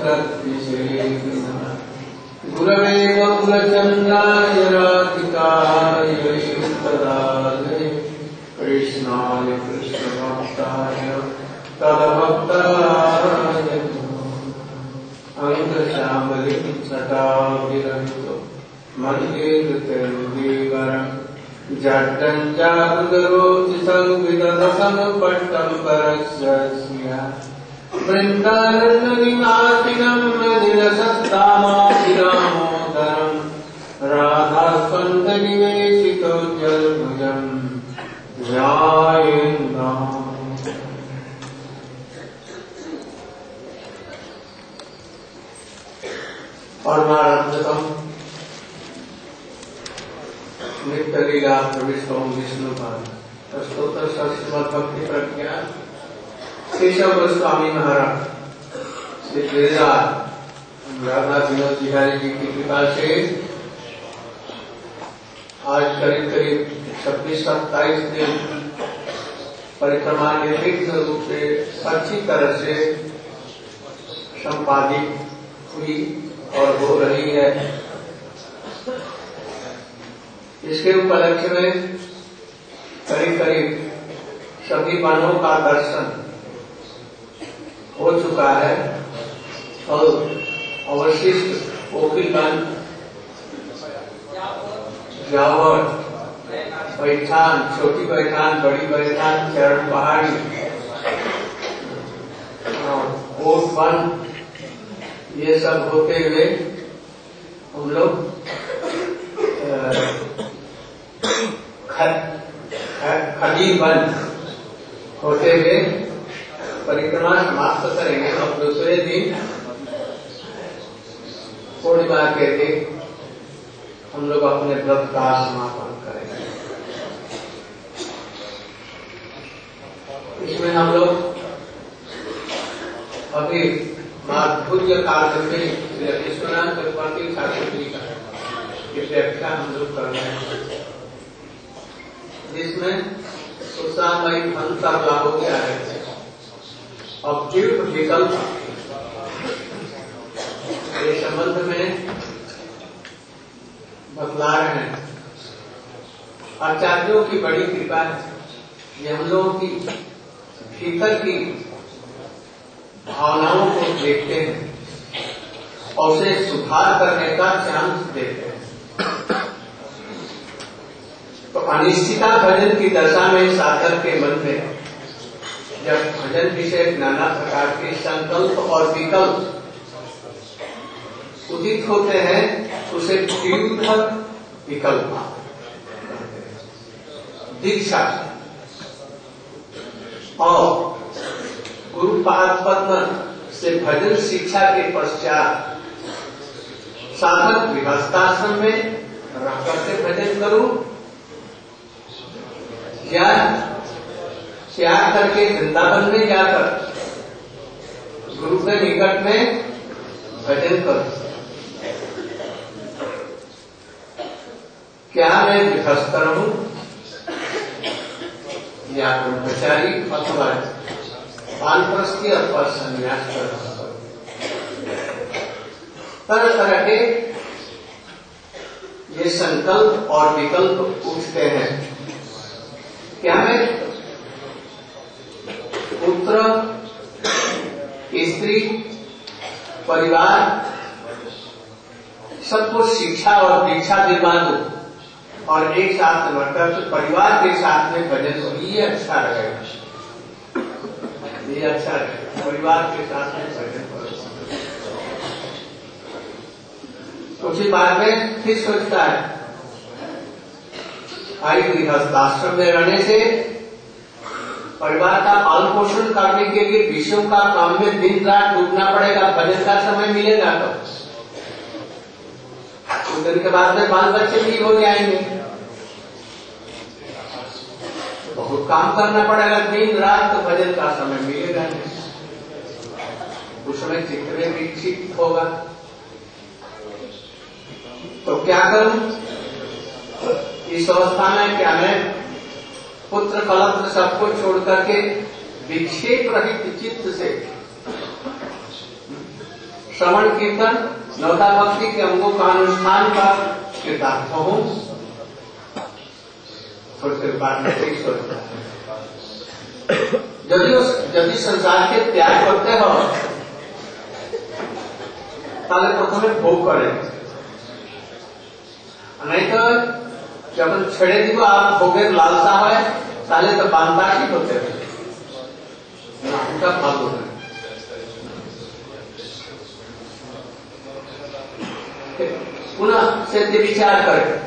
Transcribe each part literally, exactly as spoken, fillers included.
गुरवे गौरचन्द्राय राधिकाय तदालये कृष्णाय कृष्णभक्ताय तद्भक्ताय अंगश्यामलिं सटाभिरहितो मन्दिरतिरुदीवरम् जड्डं जागृतरोति संविदधसमुपट्टं परस्य वृन्दारण्यनिवासिनं मदिरसत्तामाभिरामोदरं राधास्कन्धनिवेशितोज्ज्वलभुजं ध्यायेन्नाम्। परमानंदतम नित्य लीला प्रविष्टों विष्णुपाद स्तोत्र श्रीमद् भक्ति प्रज्ञा केशव गोस्वामी महाराज श्री गिरिराज राधा विनोद बिहारी जी की कृपा से आज करीब करीब छब्बीस सत्ताईस दिन परिक्रमा निर्विघ्न रूप से अच्छी तरह से संपादित हुई और हो रही है। इसके उपलक्ष्य में करीब करीब सभी मनों का दर्शन हो चुका है और अवशिष्ट कोकिलगंज, जावर, बैठान, छोटी बैठान, बड़ी बैठान, चरण पहाड़ी और कोट वन, ये सब होते हुए हम लोग खजीर बंद होते हुए परिक्रमा समाप्त करेंगे और दूसरे दिन पूर्णिमा के दिन हम लोग अपने व्रत का समापन करेंगे। इसमें हम लोग अभी माधुर्य काल में कृष्णनाथ चक्रवर्ती ठाकुर जी का व्याख्या हम लोग कर रहे हैं, जिसमें सुषामयी अंतर लागू किया है। अब जीव विकल्प के संबंध में बतला रहे हैं। आचार्यों की बड़ी कृपा है, ये हम लोगों की भीतर की भावनाओं को देखते हैं और उसे सुधार करने का चांस देते हैं। तो अनिश्चिता भजन की दशा में साधक के मन में जब भजन विषय नाना प्रकार के संकल्प और विकल्प उदित होते हैं उसे तीव्र विकल्प दीक्षा और गुरुपाद पद्म से भजन शिक्षा के पश्चात साधक गृहस्थाश्रम में रह करके भजन करूं या त्याग करके वृंदावन में जाकर गुरु के निकट में भजन करूं। क्या मैं गृहस्थ रहूं या ब्रह्मचारी अथवा वानप्रस्थी अथवा संन्यास कर तरह तरह के ये संकल्प और विकल्प उठते हैं। क्या मैं पुत्र, स्त्री, परिवार सबको शिक्षा और दीक्षा दिलवा दूं और एक साथ मतलब परिवार के साथ में भजन हो, ये अच्छा रहेगा, ये अच्छा रहेगा परिवार के साथ में भजन करो। उसी बाद में फिर सोचता है आई गृहस्थाश्रम में रहने से परिवार का पालन पोषण करने के लिए विषयों का काम में दिन रात डूबना पड़ेगा, भजन का समय मिलेगा तो कुछ दिन के बाद में बाल बच्चे भी हो जाएंगे, बहुत काम करना पड़ेगा दिन रात, तो भजन का समय मिलेगा नहीं, उस समय चित्त में विकसित होगा। तो क्या करूं इस अवस्था में? क्या मैं पुत्र कलत्र सबको छोड़ करके विक्षेप रहित चित्त से श्रवण कीर्तन नवता भक्ति के अंगों का अनुष्ठान का कृतार्थ हूं, थोड़ी देर बाद में ठीक सोचता है। यदि यदि संसार के त्याग करते हो ताले प्रथमे भोग करे, नहीं तो जब छेड़े दी आप भोगे लालसा है ताले तो बांधा ही होते हैं उनका भाग है। पुनः से विचार करें,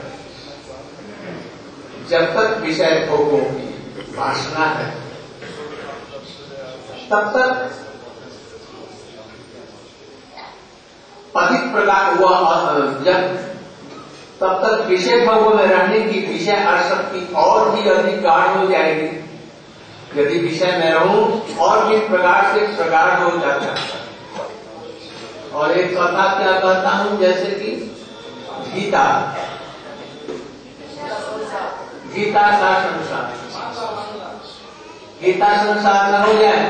जब तक विषय भोगों की वासना है तब तक अधिक प्रकार हुआ, जब तब तक विषय भोगों में रहने की विषय आसक्ति और भी अधिक गाढ़ हो जाएगी। यदि विषय में रहूं और भी प्रकार से प्रगाढ़ हो जाता है। और एक कथा क्या कहता हूं, जैसे कि गीता गीता का संसार, गीता संसार न हो जाए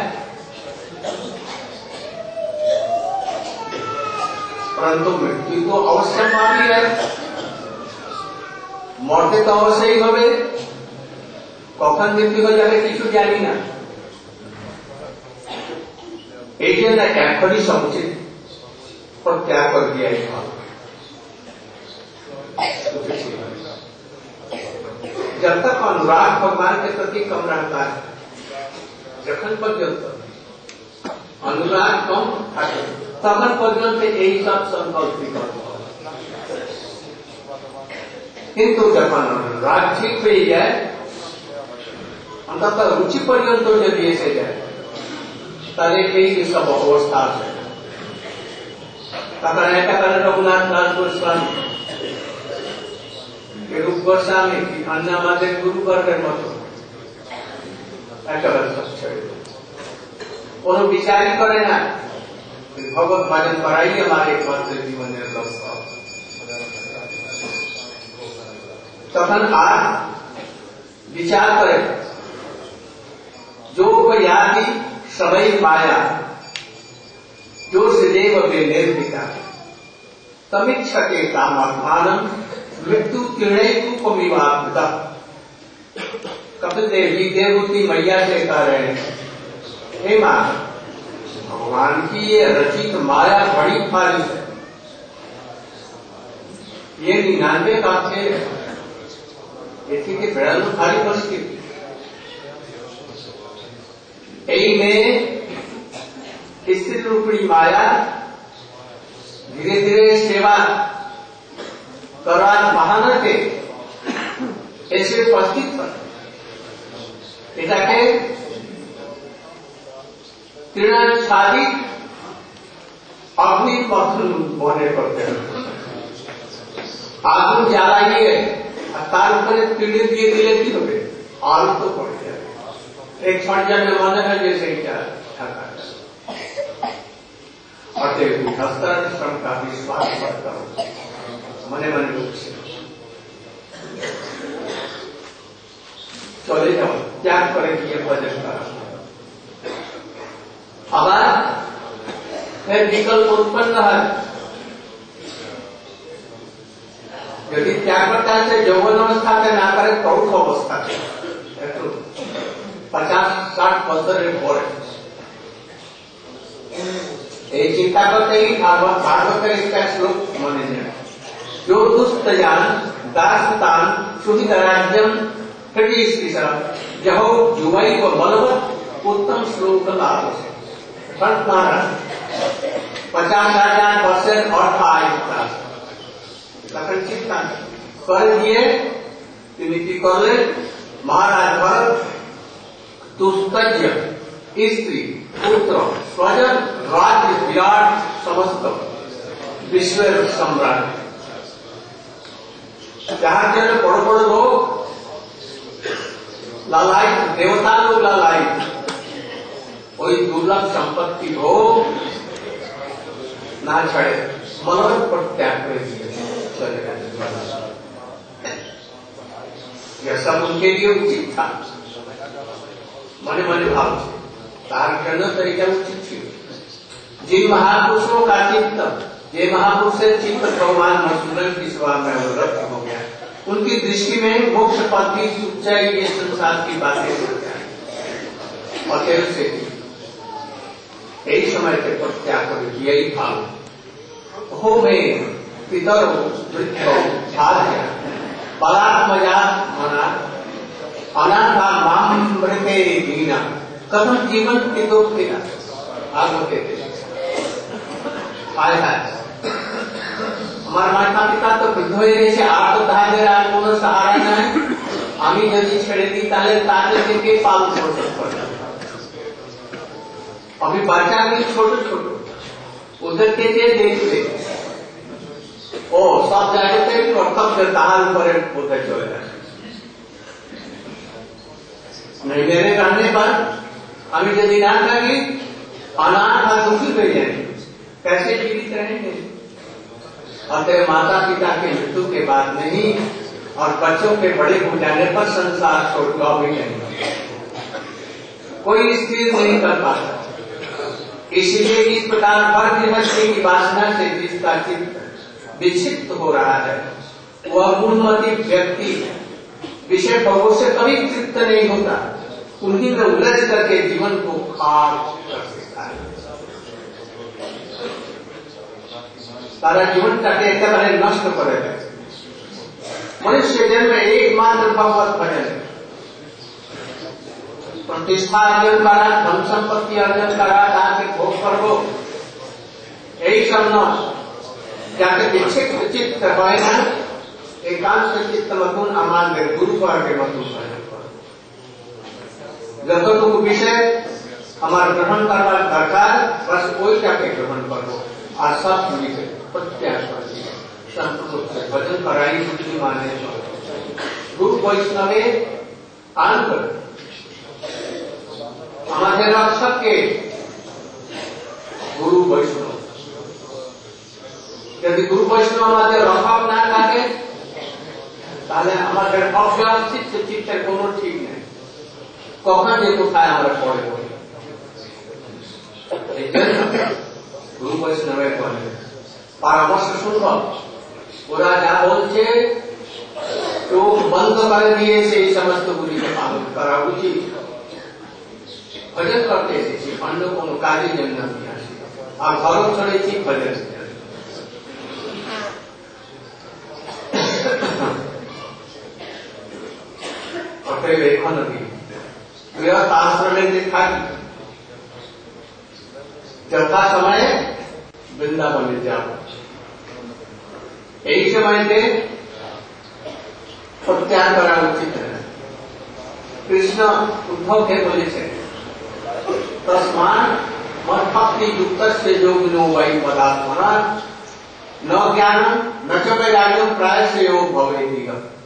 परंतु मृत्यु तो अवश्य मानी है, मरते तो अवश्य ही होवे, कखन मृत्यु हो जाए किछु जानी ना। एक जन एखनी समुचित पर त्याग कर दिया है। जब तक अनुराग भगवान के प्रति कम रहता है, जखन पर्यंत अनुराग कम तखन पर्यंत यही सब संकल्प, किंतु जब अनुराग ठीक हो जाए अंततः रुचि पर्यंत जब ये से जाए तारे यही सब अवस्था है। रघुनाथ दास गोस्वामी रूप गोस्वामी की अन्य हमारे गुरु वर्ग मत विचार करे ना भगवत भजन पढ़ाई हमारे एकमात्र जीवन निर्लभ। तखन आज विचार करे, जो यादि सबई माया जो सदैव वे निर्मिता तमिच्छते कामात्मानं मृत्यु तीर्णेतु कमिवाप्ता। कपिल देवी देवहूति मैया से कह रहे हैं, हे मां, भगवान की ये रचित माया बड़ी भारी है, ये निन्यानवे का थे ये थी कि बड़ा भारी परिस्थिति यही में स्थिर रूपी माया धीरे धीरे सेवा करवान बहाना के ऐसे उपस्थित कर এটাকে তৃণাচ্ছাদিত অগ্নি পথন মনে করতে হবে। আগুন জ্বালাইয়ে আর তার উপরে তিড়ি দিয়ে দিলে কি হবে, আলো তো পড়ে যাবে। एक क्षण में मने है जैसे क्या ठाका अतएव हस्तर श्रम का विश्वास मत करो, मने मने रूप से चले जाओ, त्याग करेंगे ये भजन का। अगर फिर विकल्प उत्पन्न है, यदि त्याग करता है यौवन अवस्था के ना करे प्रौढ़ अवस्था के पचास साठ वर्ष पड़े ये चिंता करते ही भागवत भागवत इसका श्लोक माने जाए, जो दुष्टयान दासतान सुहित राज्यम हृदय स्त्रीसा जहो जुवाई को बलवत उत्तम श्लोक लाभ से संत महाराज पचास हजार वर्ष और आयुष्ता लखन चिंता कर दिए नीति कर ले। महाराज भरत दुस्तज्य स्त्री पुत्र स्वजन राज्य विराट समस्त विश्व सम्राट जहां जन बड़ो बड़ो लोग लालायित देवता लोग लालायित कोई दुर्लभ संपत्ति हो ना छड़े मनोरथ पर त्याग कर दिए चलेगा। यह सब उनके लिए उचित था, मने मने भाव से तार करना तरीका उचित थी। जिन महापुरुषों का चित्त, ये महापुरुष चित्त भगवान मधुसूदन की सभा में रक्त हो गया, उनकी दृष्टि में मोक्ष पद की सच्चाई ये संसार की बातें और से यही समय के प्रत्याग कर यही भाव हो में पितर भाग्य बलात् मजात मना अनाथा मामृते दीना कथम जीवन की दो आगे आया हमारे माता पिता तो वृद्ध हो गए আর তো তাদের আর কোনো सहारा নাই আমি যদি ছেড়ে দিই তাহলে তাদেরকে পালন করতে পারবে अभी बच्चा भी छोटे छोटे उधर के जे देखते ओ सब जाते थे प्रथम जताल पर उधर चले जाते नहीं मेरे कहने पर अभी यदि ना करेंगे अनाथ और दुखी हो जाएंगे कैसे जीवित रहेंगे और तेरे माता पिता के मृत्यु के बाद नहीं और बच्चों के बड़े हो जाने पर संसार छोड़ भी नहीं कोई स्थिर नहीं कर पाता इसलिए इस प्रकार पर गृहस्थी की वासना से जिसका चित्त विक्षिप्त हो रहा है वह गुणमती व्यक्ति विषय भोगों से कभी तृप्त नहीं होता उन्हीं में उलझ करके जीवन को खार कर देता है सारा जीवन काटे एकेबारे नष्ट करेगा मनुष्य जन्म एकमात्र भगवत भजन प्रतिष्ठा अर्जन करा धन संपत्ति अर्जन करा ताकि भोग कर हो यही सब न जाके विक्षिप्त चित्त है ना एकांत चित्त मतुन अमान्य गुरु पर के मतुन जगत विषय हमारा ग्रहण करना दरकार बस कोई जाके ग्रहण करो और सब मिले प्रत्याश संपूर्ण भजन कराई बुद्धि माने गुरु वैष्णवे आंतर हमारे रक्षक के गुरु वैष्णव यदि गुरु वैष्णव हमारे रक्षक ना থাকে তাহলে আমাদের অব্যবস্থিত চিত্তের কোনো ঠিক নেই কখন যে কোথায় আমরা পড়ে পড়ি গুরু বৈষ্ণবের পরামর্শ শুনবো ওরা যা বলছে চোখ বন্ধ করে দিয়ে সেই সমস্ত গুলিকে পালন করা উচিত भजन करते थे अन्य को कार्य जन्म दिया और घरों चढ़े थी भजन लेखन भी शास्त्र में देखा यथा समय वृंदावन जाओ यही समय से प्रत्याग करा उचित है कृष्ण उद्धव के बोले से तस्मान मत भक्ति युक्त से योगिनो वही पदात्मना न ज्ञान न च वैराग्य प्राय से योग भवेगी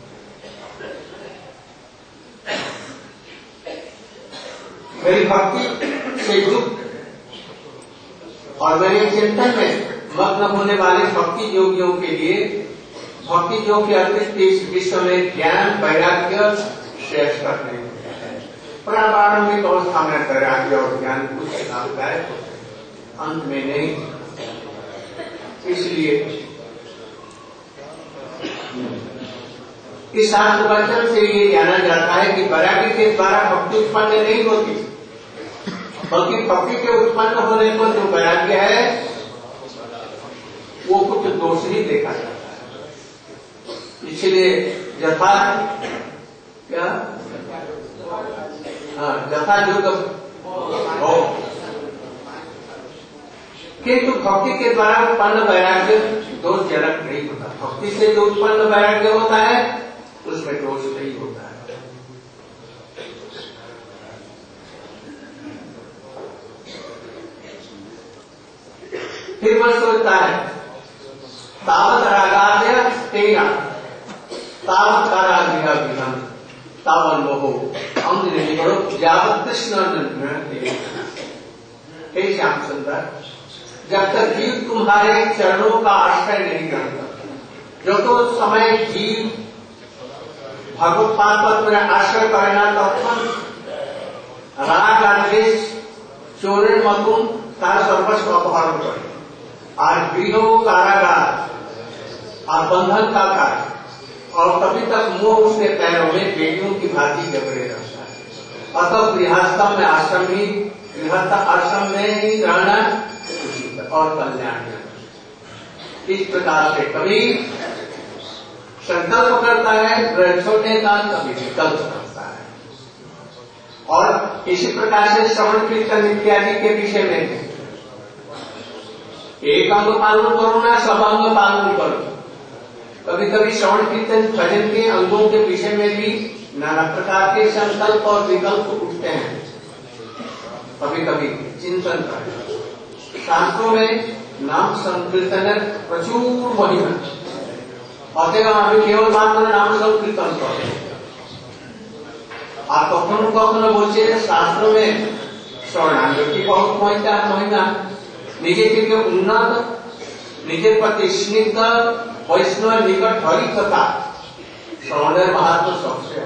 मेरी भक्ति से युक्त और मेरे चिंतन में मग्न होने वाले भक्ति योगियों के लिए भक्ति योग के अतिरिक्त इस विश्व में ज्ञान वैराग्य श्रेष्ठ करने प्रारंभिक अवस्था में वैराग्य और ज्ञान कुछ लाभदायक अंत में नहीं इसलिए इस शास्त्र वचन से ये जाना जाता है कि वैराग्य के द्वारा भक्ति उत्पन्न नहीं होती बल्कि भक्ति के उत्पन्न होने को जो वैराग्य है वो कुछ दोष ही देखा जाता है इसलिए यथा क्या हाँ यथा युग हो किंतु भक्ति के द्वारा उत्पन्न वैराग्य दोषजनक नहीं होता भक्ति से जो उत्पन्न वैराग्य होता है उसमें दोष नहीं होता है फिर वह सोचता है तावत रागाद्य तेरा तावत काराग्य विनम तावन मोहो हम नहीं करो जावत कृष्ण हे श्याम सुंदर जब तक जीव तुम्हारे चरणों का आश्रय नहीं करता जो तो समय जीव भगवत पाद पर मेरा आश्रय करना तत्व राग आदेश चोरे मतुन तार सर्वस्व अपहरण करे, आज गृह कारागार और बंधन का कार्य, और तभी तक मोह उसके पैरों में बेटियों की भांति जबड़े रहता है। अतः गृहस्थम में आश्रम ही गृहस्थ आश्रम में ही रहना उचित और कल्याण। इस प्रकार से कभी संकल्प करता है छोटे का, कभी विकल्प करता है। और इसी प्रकार से श्रवण कीर्तन इत्यादि के विषय में एक अंग पालन करो ना सब अंग पालन करो। कभी कभी श्रवण कीर्तन भजन के अंगों के विषय में भी नाना प्रकार के संकल्प और विकल्प उठते हैं। कभी कभी चिंतन करें। शास्त्रों में नाम संकीर्तन प्रचुर महिमा, अतएव हमें केवल मात्र नाम संकीर्तन करें। और कखनो कखनो बोलছে शास्त्रों में शरणागत की बहुत महिमा महिमा निजे के उन्नत निजे प्रति स्निग्ध वैष्णव निकट हरिकथा श्रवणের महत्व सबसे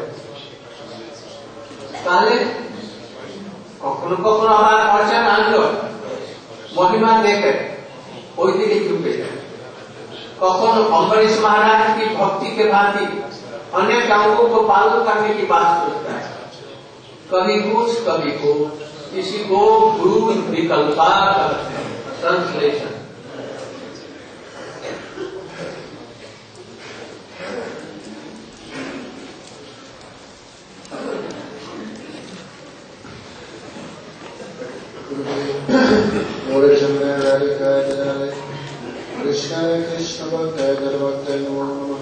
তাহলে কখনো কখনো আমার অর্চন আনলো महिमा देखे ওই দিকে ঝুঁকে যায়। कखनो अम्बरीश महाराज की भक्ति के भांति अनेक अंगों को पालन करने की बात सोचता है, कभी कुछ कभी को, किसी को गुरु विकल्पा करते हैं। Translation Krishna Krishna Bhakta Bhakta Namo Namaha.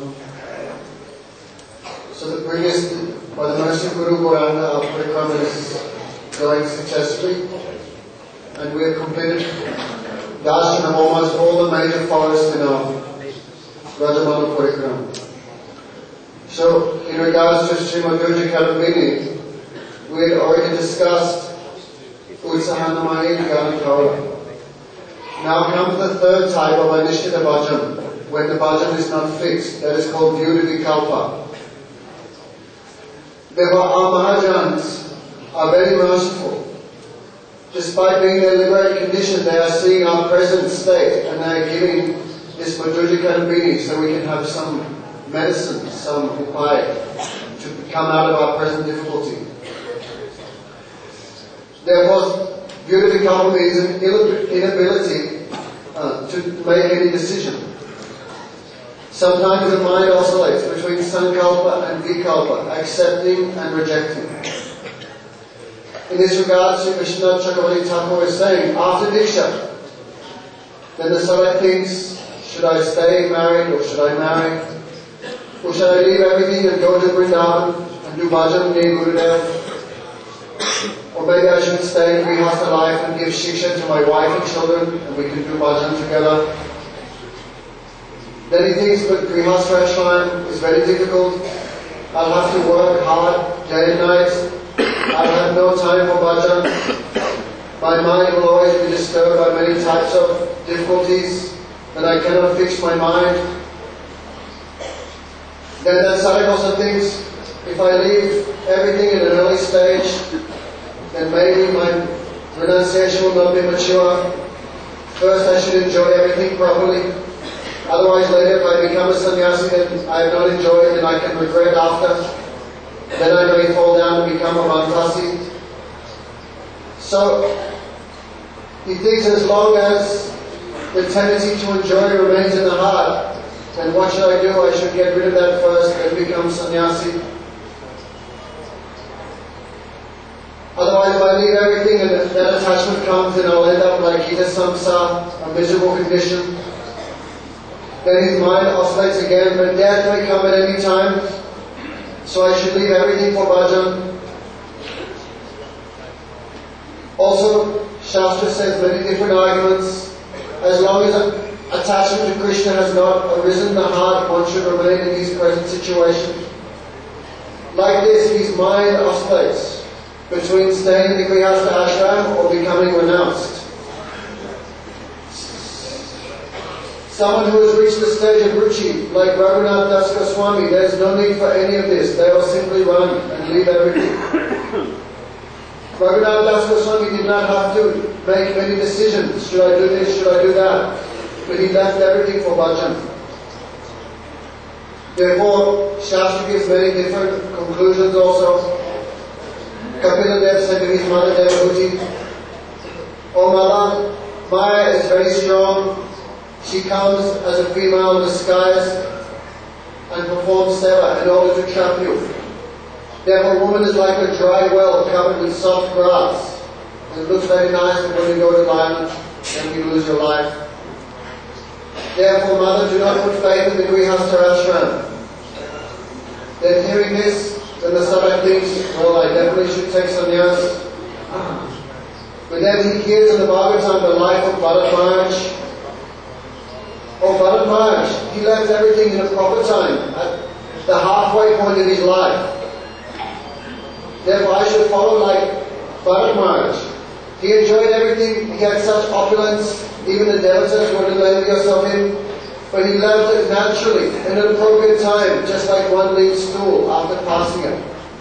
So the previous, by the mercy of Guru Gauranga, our parikrama is going successfully, and we have completed darshan of almost all the major forests in our Rajamana parikrama. So, in regards to Srimad Durja Kalambini, we had already discussed Utsahanamayi Gyanakara. Now comes the third type of Anishchita bhajan, when the bhajan is not fixed, that is called Vyuta Vikalpa. Therefore our Mahajans are very merciful. Despite being in a liberated condition, they are seeing our present state and they are giving this Madhurya Kalambini so we can have some medicine, some upaya to come out of our present difficulty. Therefore, Vyuta Vikalpa is an inability uh, to make any decision. Sometimes the mind oscillates between sankalpa and vikalpa, accepting and rejecting. In this regard, Sri Krishna Chakravarti Thakur is saying, after Diksha, then the sadhak thinks, should I stay married or should I marry? Or should I leave everything and go to Vrindavan and do bhajan near Gurudev? Or maybe I should stay in Grihastha life and give shiksha to my wife and children and we can do bhajan together. Then he thinks, but Grihastha ashram is very difficult. I'll have to work hard day and night. I'll have no time for bhajan. My mind will always be disturbed by many types of difficulties and I cannot fix my mind. Then that sadhak also thinks, if I leave everything in an early stage, then maybe my renunciation will not be mature. First I should enjoy everything properly. Otherwise later if I become a sannyasi and I have not enjoyed it and I can regret after, then I may fall down and become a Rantasi. So he thinks as long as the tendency to enjoy remains in the heart, then what should I do? I should get rid of that first and become sannyasi. Otherwise, if I leave everything and that attachment comes, then I'll end up like Gita Samsa, a miserable condition. Then his mind oscillates again, but death may come at any time, so I should leave everything for bhajan. Also, Shastra says many different arguments. As long as attachment to Krishna has not arisen in the heart, one should remain in his present situation. Like this, his mind oscillates between staying in the Grihastha ashram or becoming renounced. Someone who has reached the stage of ruchi, like Raghunath Das Goswami, there is no need for any of this. They will simply run and leave everything. Raghunath Das Goswami did not have to make many decisions. Should I do this? Should I do that? But he left everything for bhajan. Therefore, Shastra gives many different conclusions also. Kapila Dev said to his mother Devahuti, "O mother, Maya is very strong. She comes as a female disguise and performs seva in order to trap you. Therefore, a woman is like a dry well covered with soft grass. It looks very nice, but when you go to land, then you lose your life. Therefore, mother, do not put faith in the Grihastha ashram." Then hearing this, then the Sadhak thinks, well, I definitely should take sannyas. But then he hears in the Bhagavatam the life of Bharat Maharaj. Oh, Bharat Maharaj, he left everything in a proper time, at the halfway point in his life. Therefore, I should follow like Bharat Maharaj. He enjoyed everything, he had such opulence, even the devatas wanted envious of him. But he left it naturally, in an appropriate time, just like one leaves stool after passing it.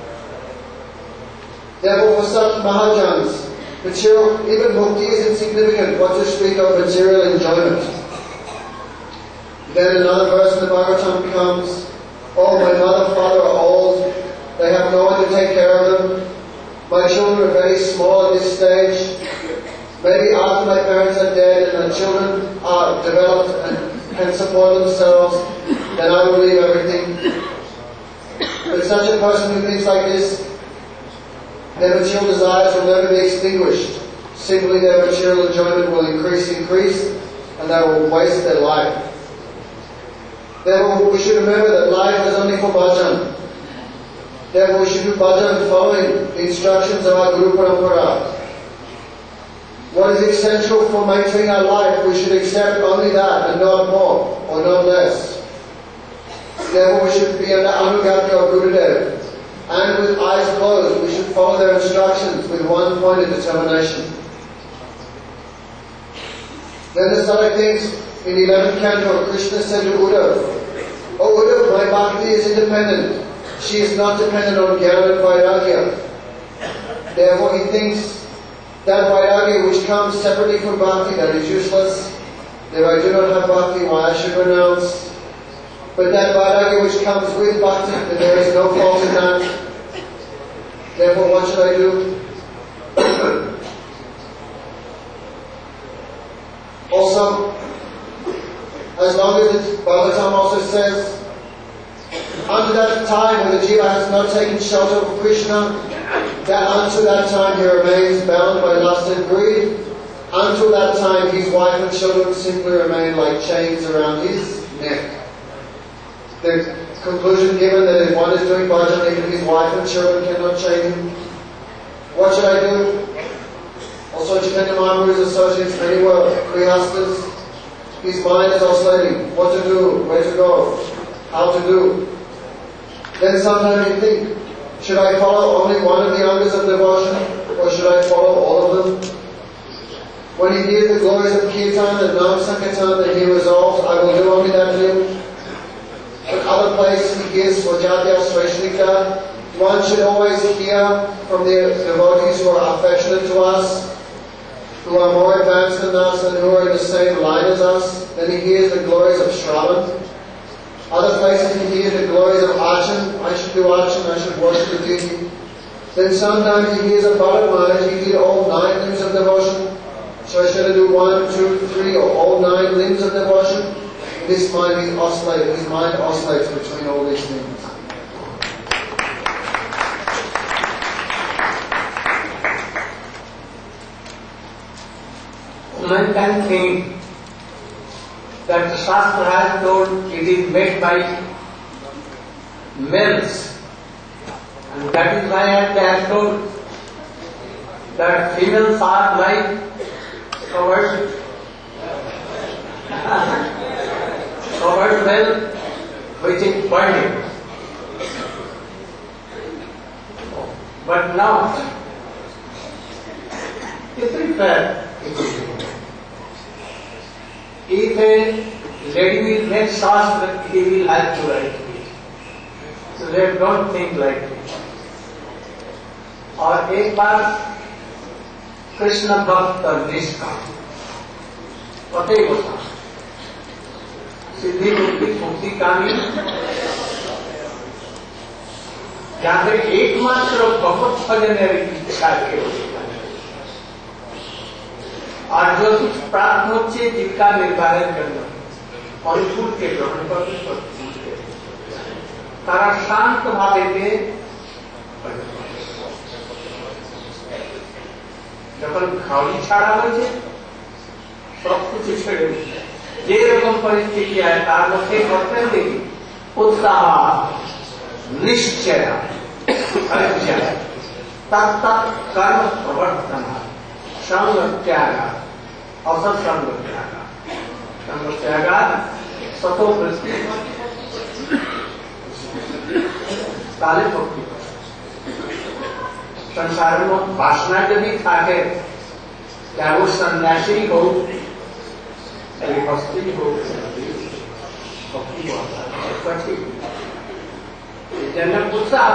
Therefore, for such Mahajans, material, even mukti is insignificant, what to speak of material enjoyment. Then another verse in the Bhagavatam becomes, "Oh, my mother and father are old, they have no one to take care of them. My children are very small at this stage. Maybe after my parents are dead and my children are developed and can support themselves, then I will leave everything." But such a person who thinks like this, their material desires will never be extinguished. Simply their material enjoyment will increase, increase, and they will waste their life. Therefore, we should remember that life is only for bhajan. Therefore, we should do bhajan following the instructions of our Guru Parampara. What is essential for maintaining our life, we should accept only that and not more or not less. Therefore, we should be under Anugatya of Gurudev. And with eyes closed, we should follow their instructions with one pointed determination. Then the Sadhak thinks, in the eleventh canto, Krishna said to Uddhav, "O Uddhav, my bhakti is independent. She is not dependent on Jnana and Vairagya." Therefore, he thinks that Vairagya which comes separately from bhakti, that is useless. If I do not have bhakti, why I should renounce? But that Vairagya which comes with bhakti, then there is no fault in that. Therefore, what should I do? Also, as long as the Bhagavatam also says, unto that time when the jiva has not taken shelter of Krishna, that unto that time he remains bound by lust and greed. Until that time his wife and children simply remain like chains around his neck. The conclusion given that if one is doing bhajan, even his wife and children cannot chain him. What should I do? Also, Chaitanya Mahaprabhu associates many words, grihasthas. His mind is oscillating. What to do? Where to go? How to do? Then sometimes you think, should I follow only one of the angas of devotion, or should I follow all of them? When he hears the glories of Kirtan and Nam Sankirtan, then he resolves, I will do only that hymn. At other places he hears Svajatya Sreshnika. One should always hear from the devotees who are affectionate to us, who are more advanced than us and who are in the same line as us. Then he hears the glories of Shravan. Other places he hears the glories of Achan. I should do Achan, I should worship the deity. Then sometimes he hears of Bharat Maharaj, he did all nine limbs of devotion. So I should do one, two, three, or all nine limbs of devotion. His mind is oscillating, his mind oscillates between all these things. One can think that the Shastra has told it is made by males, and that is why they have told that females are like covered, covered well which is burning. But now, it is fair. If a lady will make Shastra, he will have to write it. So they don't think like this. और एक बार कृष्ण भक्त निष्काम तथैव सा सिद्धि मुक्ति मुक्ति कामी, যাদের একমাত্র ভগবত ভজনের ইচ্ছা কেউ और जो कुछ प्राप्त होते जिनका निर्वाहन करना फलफूल के ग्रहण करने तारा शांत भावे যখন খাওয়ানি ছাড়া হয়েছে সবকিছু ছেড়ে যে রকম পরিস্থিতি হয় তার মধ্যে করতে দেখি উৎসাহ निश्चय अनिश्चय तत्त कर्म प्रवर्तन संग त्याग असत्संग त्याग संग त्याग सतो वृत्ति काले भक्ति संसार में वासना यदि थाके क्या वो सन्यासी हो भक्ति हो भक्ति हो कठिन जनक उत्साह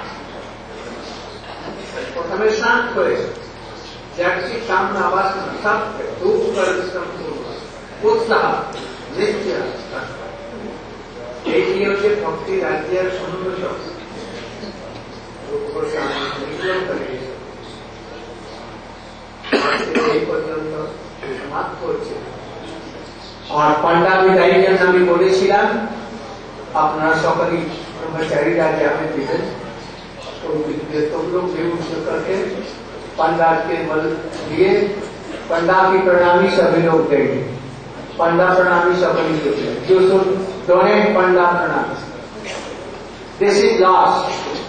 प्रथम शांत करे जगती कामना वासना सब दुख कर उत्साह नित्य এই হচ্ছে ভক্তি রাজ্যের সৌন্দর্য এই পর্যন্ত সমাপ্ত হচ্ছে আর পান্ডা বিদায়ী আমি বলেছিলাম আপনারা সকলেই ब्रह्मचारी राजा में दिवस तो तुम लोग बेहोश करके पंडा के बल दिए पंडा की प्रणामी सभी लोग देंगे पंडा प्रणामी सभी देंगे जो सुन डोनेट पंडा प्रणामी this is last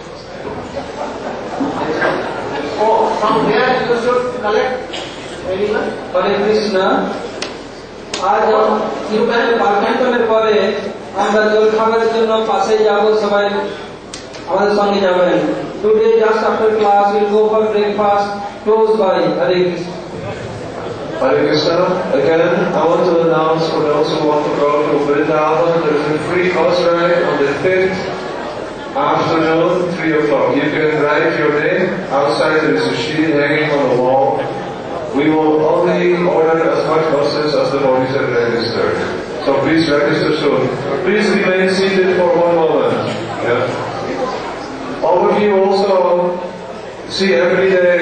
oh from there you should collect anyone Hare Krishna आज यूपीआई পাঠ্যক্রমের পরে আমরা জল খাবারের জন্য পাশে যাব সবাই আমাদের সঙ্গে যাবেন today just after class will go for breakfast close by Hare Krishna Hare Krishna. Again, I want to announce for those who want to go to Vrindavan, there is a free bus ride on the fifth afternoon, three o'clock. You can write your name. Outside there is a sheet hanging on the wall. We will only order as much buses as the bodies have registered. So please register soon. Please remain seated for one moment. Yeah. All of you also see every day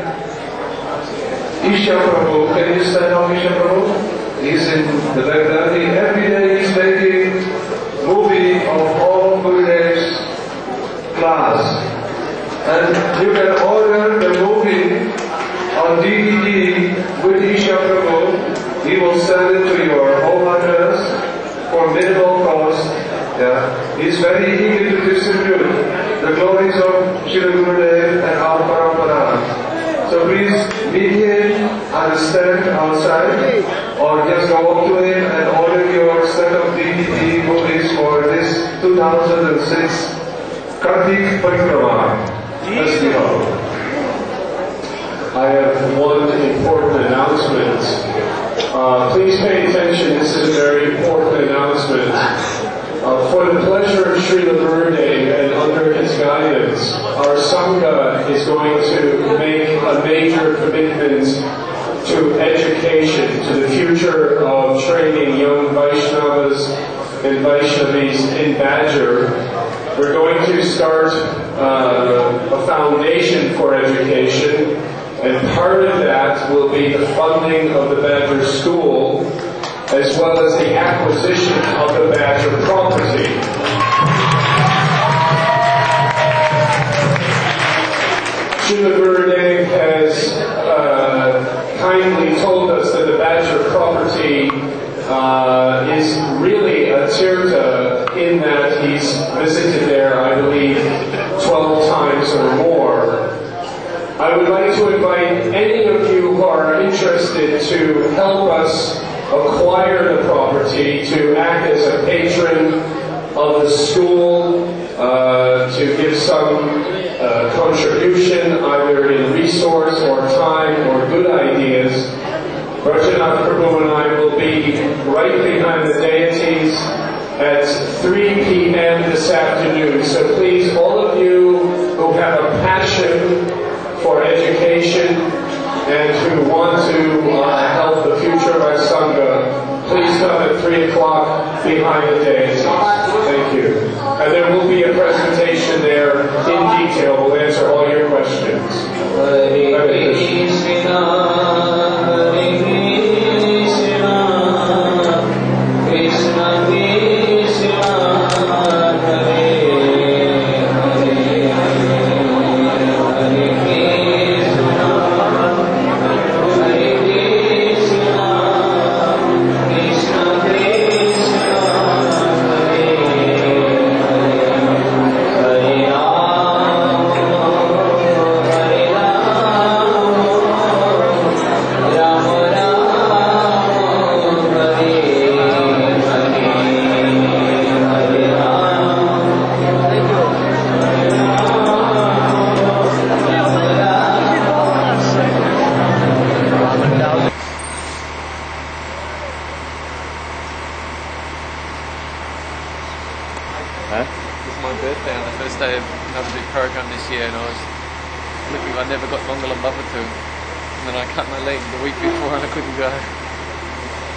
Isha Prabhu. Can you stand up, Isha Prabhu? He's in the Baghdadi. Every day he's making movie of all Gurudev's class. And you can order the movie on D V D with Isha Prabhu. He will send it to your home address for minimal cost. Yeah. He's very eager to distribute the glories of Srila Gurudev and our Parampara. So please meet him at the stand outside or just go up to him and order your set of D V D movies for this two thousand six Kartik Parikrama. Let's be all. I have one important announcement. Uh, please pay attention, this is a very important announcement. Uh, for the pleasure of Srila Gurudev and under his guidance, our Sangha is going to make a major commitment to education, to the future of training young Vaishnavas and Vaishnavis in Badger. We're going to start uh, a foundation for education. And part of that will be the funding of the Badger School, as well as the acquisition of the Badger property. Srila Gurudev has uh, kindly told us that the Badger property uh, is really a tirtha in that he's visited there, I believe, twelve times or more. I would like to invite any of you who are interested to help us acquire the property, to act as a patron of the school, uh, to give some uh, contribution either in resource or time or good ideas. Rajanath Prabhu and I will be right behind the deities at three p.m. this afternoon. So please, all of you who have a passion for education and who want to uh, help the future of our Sangha, please come at three o'clock behind the dais. Thank you. And there will be a presentation there in detail. We'll answer all your questions. Hare Krishna.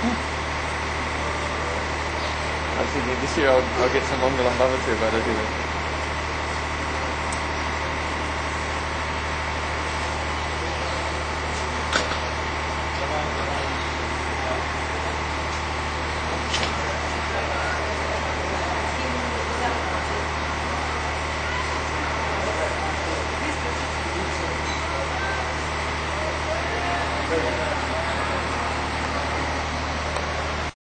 This year I'll, I'll get some Mangalam Bhavatu, but I do it.